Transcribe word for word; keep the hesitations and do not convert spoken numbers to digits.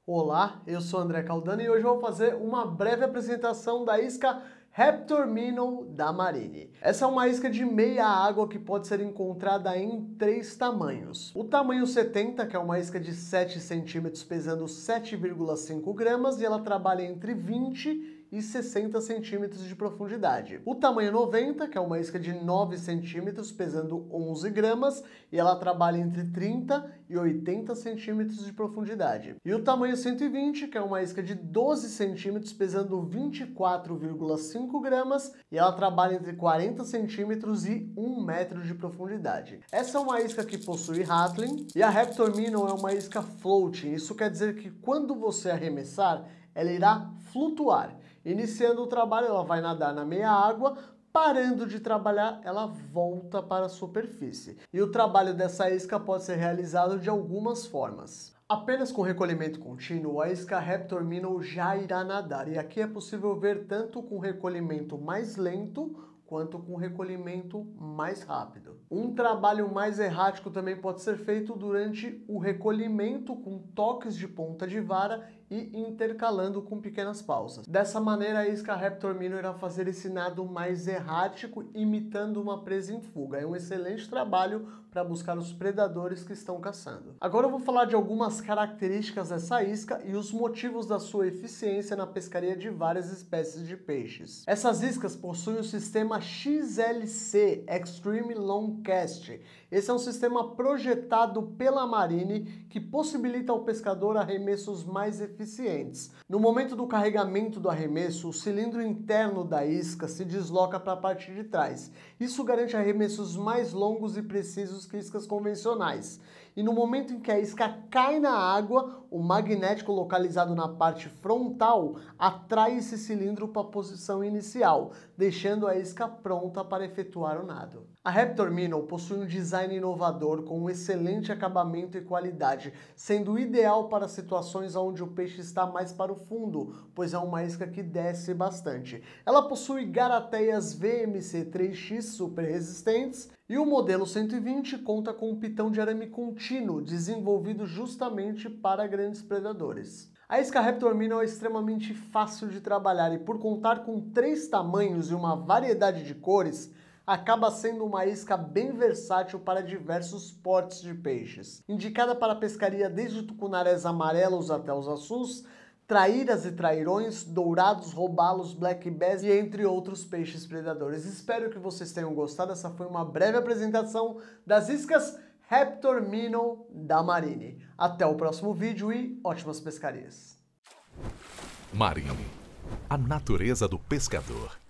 Olá, eu sou André Caldana e hoje eu vou fazer uma breve apresentação da isca Raptor Minnow da Marine. Essa é uma isca de meia água que pode ser encontrada em três tamanhos. O tamanho setenta, que é uma isca de sete centímetros pesando sete vírgula cinco gramas, e ela trabalha entre vinte e sessenta centímetros de profundidade. O tamanho noventa, que é uma isca de nove centímetros pesando onze gramas, e ela trabalha entre trinta e oitenta centímetros de profundidade. E o tamanho cento e vinte, que é uma isca de doze centímetros pesando vinte e quatro vírgula cinco gramas, e ela trabalha entre quarenta centímetros e um metro de profundidade. Essa é uma isca que possui Rattling, e a Raptor Minnow é uma isca floating. Isso quer dizer que quando você arremessar, ela irá flutuar. Iniciando o trabalho, ela vai nadar na meia água, parando de trabalhar, ela volta para a superfície. E o trabalho dessa isca pode ser realizado de algumas formas. Apenas com recolhimento contínuo, a isca Raptor Minnow já irá nadar. E aqui é possível ver tanto com recolhimento mais lento, quanto com recolhimento mais rápido. Um trabalho mais errático também pode ser feito durante o recolhimento com toques de ponta de vara e intercalando com pequenas pausas. Dessa maneira, a isca Raptor Minnow irá fazer esse nado mais errático, imitando uma presa em fuga. É um excelente trabalho para buscar os predadores que estão caçando. Agora eu vou falar de algumas características dessa isca e os motivos da sua eficiência na pescaria de várias espécies de peixes. Essas iscas possuem o sistema X L C, Extreme Long Cast. Esse é um sistema projetado pela Marine que possibilita ao pescador arremessos mais eficientes. No momento do carregamento do arremesso, o cilindro interno da isca se desloca para a parte de trás. Isso garante arremessos mais longos e precisos que iscas convencionais. E no momento em que a isca cai na água, o magnético localizado na parte frontal atrai esse cilindro para a posição inicial, deixando a isca pronta para efetuar o nado. A Raptor Minnow possui um design inovador com um excelente acabamento e qualidade, sendo ideal para situações onde o peixe está mais para o fundo, pois é uma isca que desce bastante. Ela possui garateias V M C três X super resistentes e o modelo cento e vinte conta com um pitão de arame contínuo, desenvolvido justamente para grandes predadores. A isca Raptor Minnow é extremamente fácil de trabalhar e, por contar com três tamanhos e uma variedade de cores, acaba sendo uma isca bem versátil para diversos portes de peixes. Indicada para pescaria desde tucunarés amarelos até os assus, traíras e trairões, dourados, robalos, black bass e entre outros peixes predadores. Espero que vocês tenham gostado. Essa foi uma breve apresentação das iscas Raptor Minnow da Marine. Até o próximo vídeo e ótimas pescarias. Marine, a natureza do pescador.